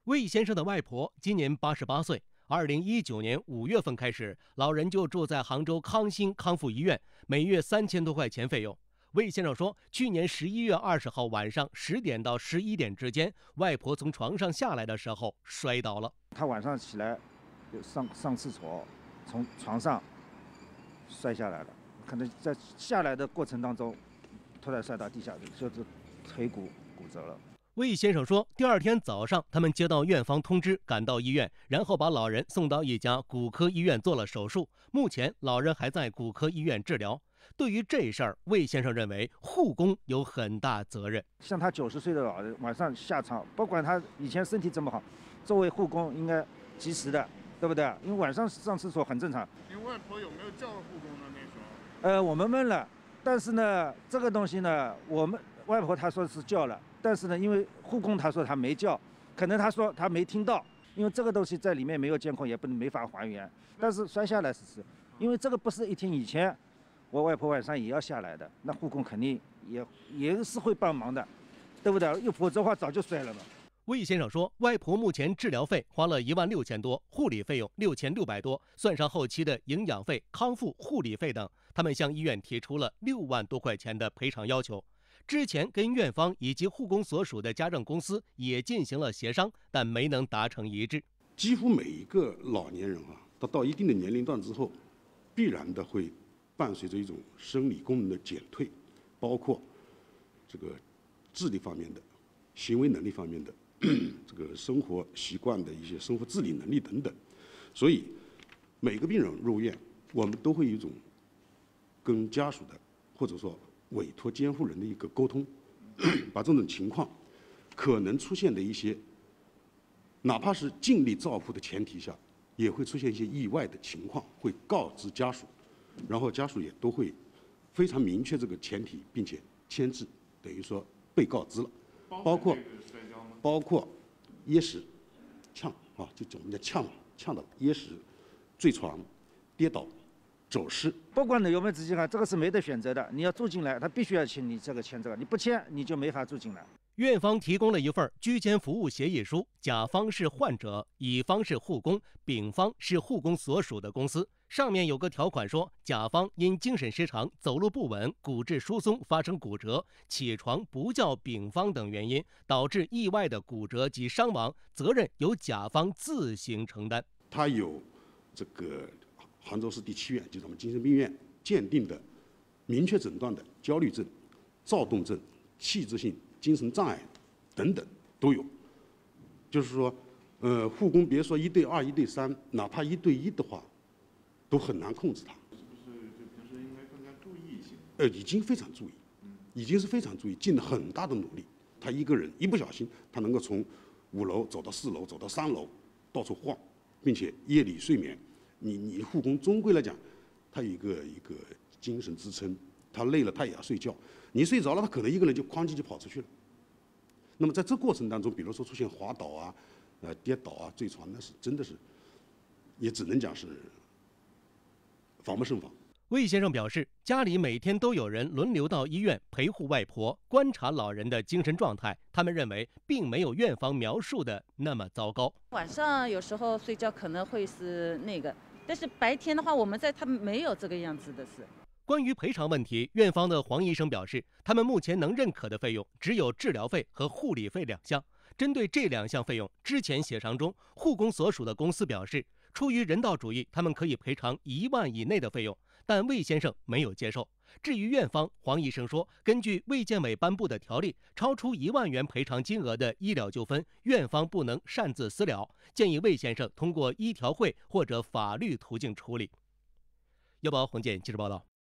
魏先生的外婆今年88岁，2019年5月份开始，老人就住在杭州康欣康复医院，每月3000多块钱费用。魏先生说，去年11月20号晚上10点到11点之间，外婆从床上下来的时候摔倒了。 他晚上起来就上厕所，从床上摔下来了，可能在下来的过程当中，突然摔到地下，就是腿骨骨折了。 魏先生说，第二天早上，他们接到院方通知，赶到医院，然后把老人送到一家骨科医院做了手术。目前，老人还在骨科医院治疗。对于这事儿，魏先生认为护工有很大责任。 像他90岁的老人，晚上下床，不管他以前身体这么好，作为护工应该及时的，对不对？因为晚上上厕所很正常。 您外婆有没有叫护工呢？那时候？ 我们问了，但是呢，这个东西呢，我们外婆她说是叫了。但是呢，因为护工他说他没叫，可能他说他没听到，因为这个东西在里面没有监控，也没法还原。但是摔下来是，因为这个不是一天以前，我外婆晚上也要下来的，那护工肯定也是会帮忙的，对不对？要否则的话早就摔了嘛。 魏先生说，外婆目前治疗费花了16000多，护理费用6600多，算上后期的营养费、康复护理费等，他们向医院提出了6万多块钱的赔偿要求。之前跟院方以及护工所属的家政公司也进行了协商，但没能达成一致。 几乎每一个老年人他到一定的年龄段之后，必然的会伴随着一种生理功能的减退，包括这个智力方面的、行为能力方面的、这个生活习惯的一些生活自理能力等等。所以每个病人入院，我们都会有一种跟家属的或者说委托监护人的一个沟通，把这种情况可能出现的一些，哪怕是尽力照顾的前提下，也会出现一些意外的情况，会告知家属，然后家属也都会非常明确这个前提，并且签字，等于说被告知了，包括噎食、呛就我们叫呛到噎食、坠床、跌倒、走失， 不管你有没有执行这个是没得选择的。你要住进来，他必须要签你这个，你不签你就没法住进来。 院方提供了一份居间服务协议书，甲方是患者，乙方是护工，丙方是护工所属的公司。上面有个条款说，甲方因精神失常、走路不稳、骨质疏松发生骨折、起床不叫丙方等原因，导致意外的骨折及伤亡，责任由甲方自行承担。 他有这个杭州市第7院，就是我们精神病院鉴定的明确诊断的焦虑症、躁动症、器质性精神障碍等等都有。就是说，护工别说1对2、1对3，哪怕1对1的话，都很难控制他。 是不是就平时应该更加注意一些？ 已经非常注意，已经是非常注意，尽了很大的努力。他一个人一不小心，他能够从5楼走到4楼，走到3楼，到处晃，并且夜里睡眠。你护工终归来讲，他有一个精神支撑，他累了他也要睡觉，你睡着了，他可能一个人就哐叽就跑出去了。那么在这过程当中，比如说出现滑倒跌倒坠床，那是真的是，也只能讲是防不胜防。 魏先生表示，家里每天都有人轮流到医院陪护外婆，观察老人的精神状态。他们认为，并没有院方描述的那么糟糕。 晚上有时候睡觉可能会是那个，但是白天的话，我们他们没有这个样子的事。 关于赔偿问题，院方的黄医生表示，他们目前能认可的费用只有治疗费和护理费2项。针对这2项费用，之前协商中，护工所属的公司表示，出于人道主义，他们可以赔偿1万以内的费用，但魏先生没有接受。至于院方，黄医生说，根据卫健委颁布的条例，超出1万元赔偿金额的医疗纠纷，院方不能擅自私了，建议魏先生通过医调会或者法律途径处理。药宝洪建记者报道。